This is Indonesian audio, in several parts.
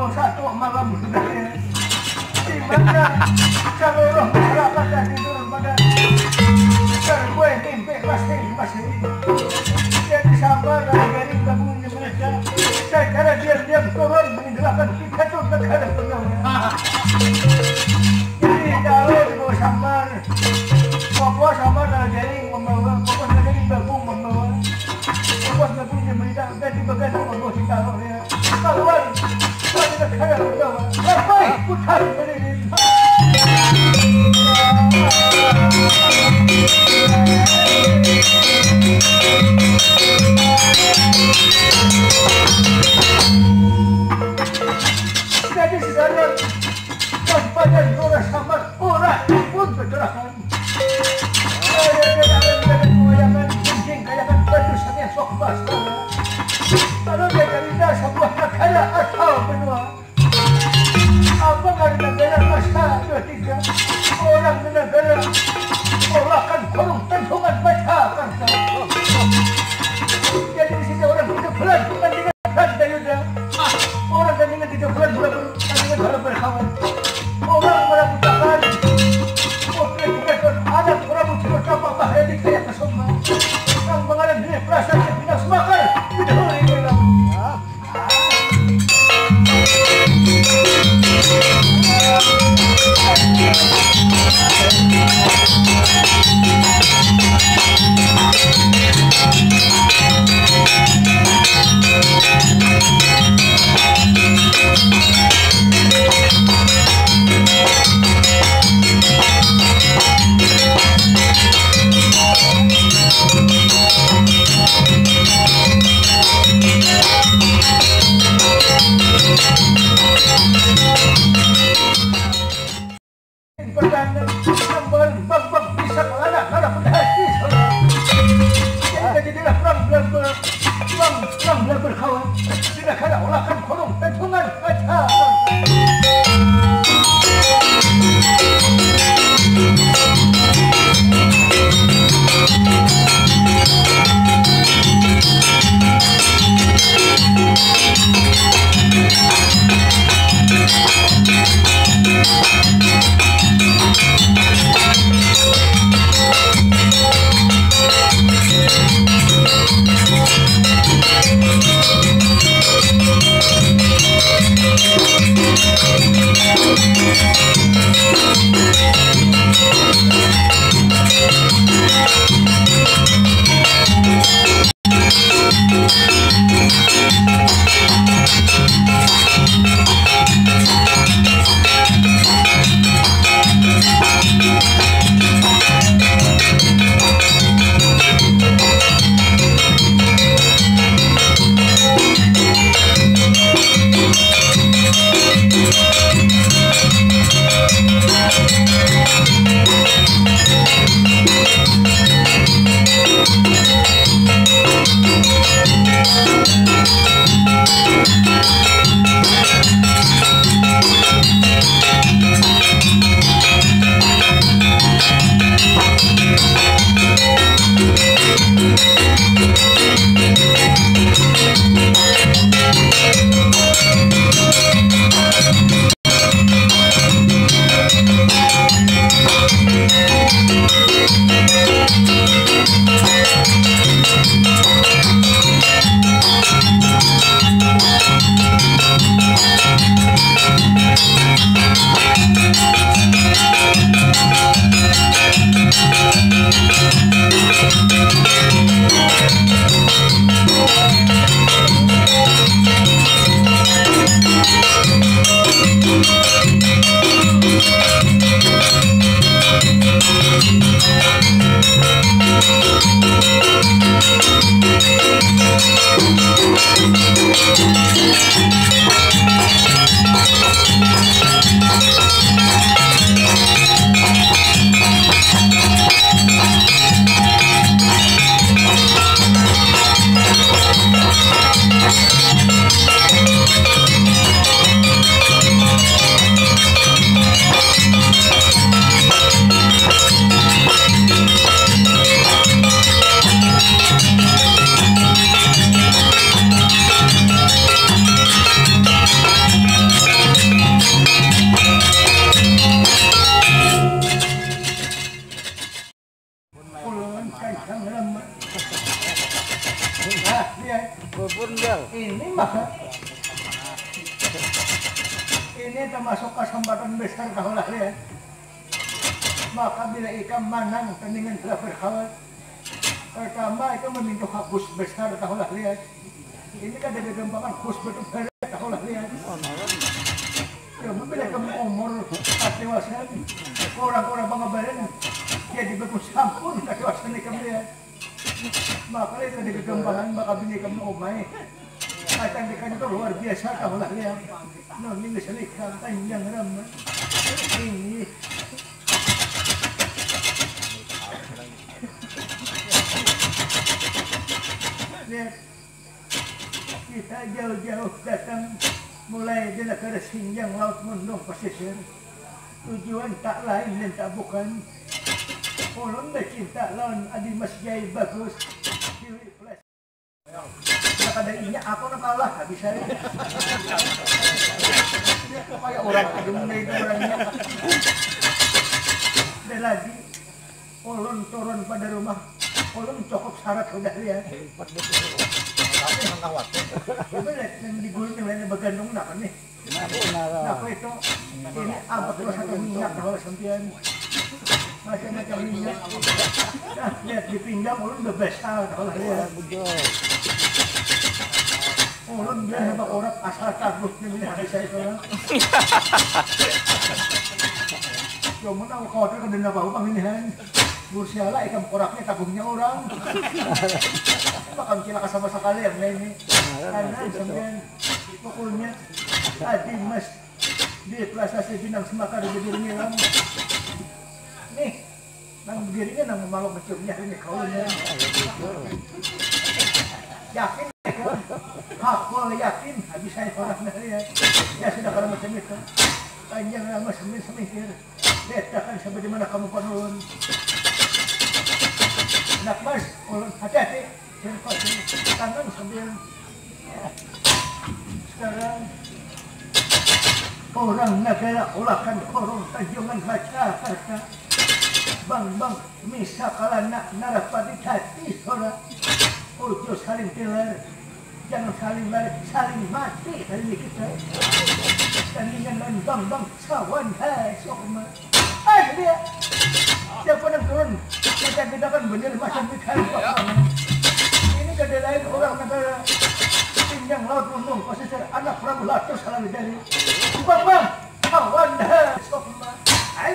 satu malam budaya di mana seluruh masyarakat yang turun pada sergue mimpi masing-masing jadi sabar dari gabungan mereka secara diam-diam turun meninggalkan kita tuh negara penyawanya jadi kalau di bawah samar Papua sama dari membawa Papua dari gabung membawa Papua gabung yang berita dan dibagian membawa kita ya keluar dari negara penyawanya sampai putar berdiri jadi sekarang waspada orang sama orang pun bergerakan kalau dia cerita sebuah negara asal benua apa dari negara asal dua tiga orang negara melakukan korupsional baca bangsa jadi di sini orang hidup bulan bukan dengan Belanda Yuda orang dengan 3 bulan dengan dalam berkawan orang meragukan ada Prabu Tirtapa Maharani kayak kesoma yang mengalami diri perasaan yang tidak semakar tidak boleh bilang ini termasuk kesempatan besar kaulah lihat. Maka bila ikam manang tandingan telah berkhawat, pertama itu meminta hapus besar kaulah lihat. Ini kan ada gembangan khusus betul betul kaulah lihat. Ya, bila kamu umur dewasa, orang-orang pengabaran jadi bagus sampun dewasa ni kamu lihat. Maka itu ada gembangan maka bila kamu umai. Kacang ikan itu luar biasa kaulah lihat. Nah, ini selika panjang ramah. Ini lihat, kita jauh-jauh datang mulai di negara Sinjang Laut Mundung Pesisir. Tujuan tak lain dan tak bukan ulun cinta lawan adi Mas Jai bagus Dewi Flash. Nak ada inya aku nak kalah tak bisa. Kayak orang ada itu orangnya. Dan lagi ulun turun pada rumah. Ulun cukup syarat sudah lihat. Tapi mengawat. Benar yang digulung yang lainnya bergandung nak nih. Nak itu ini apa terus satu minyak kalau sampian. Macam-macam minyak. Nah, lihat di pinggang ulun udah besar kalau lihat. Ulun dia sama orang asal takut nih hari saya orang. Cuma nak kau tu kena bau panggilan. Bursiala ikan koraknya tabungnya orang. Bakal cilaka sama sekali yang lain ini. Karena sampean pukulnya Adi Mas di Plaza Sebinang Semakar di berdirinya lang. Nih, nang berdirinya nang malu menciumnya ini kaunya. Yakin hakul yakin habis saya orang dari ya sudah kalau macam itu. Panjang lama semikir. Lihatkan sebagaimana kamu penulun. Nak mas, hati-hati. Tangan sambil. Sekarang orang negara ulahkan korong tanjungan baca kata. Bang, misa kalana narapati hati sora. Ujo saling tilar. Jangan saling lari, saling mati hari ini kita. Tandingan dan bang, sawan hai sokma. Dia siapa yang turun? Kita bedakan benar macam ikan apa? Ini kada lain orang negara Sinjang Laut Mundung Pesisir anak Prabu Latus Salam dari Bang, kawan dah sokma. Hai.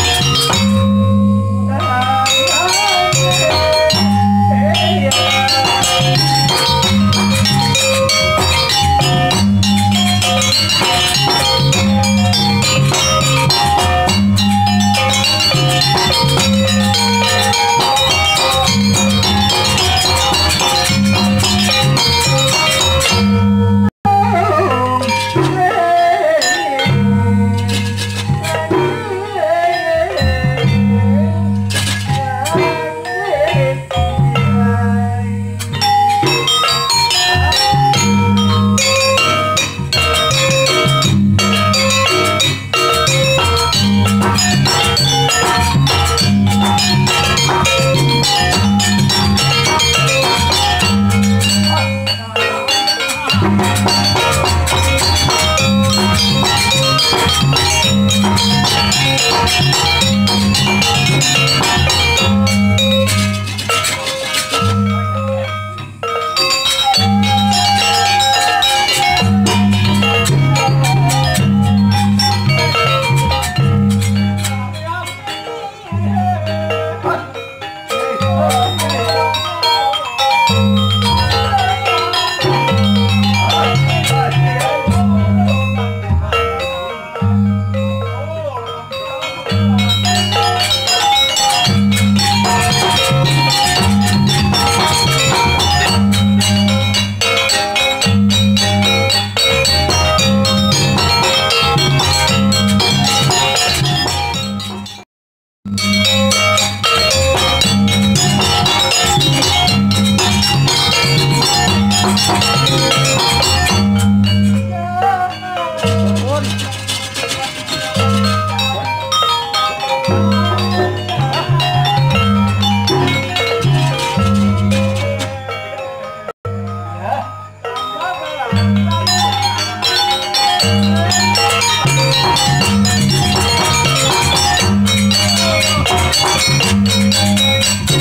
Yeah.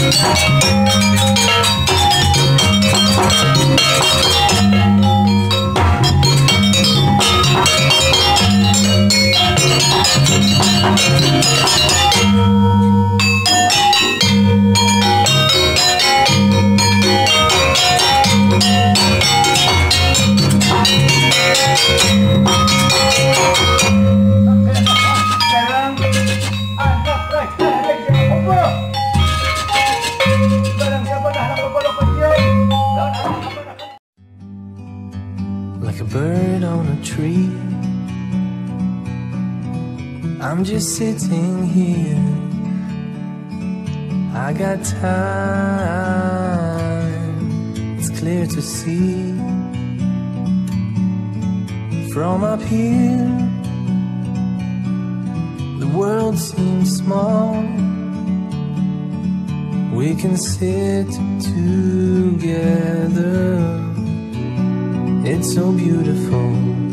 Like a bird on a tree, I'm just sitting here. I got time, it's clear to see. From up here, the world seems small. We can sit together, it's so beautiful.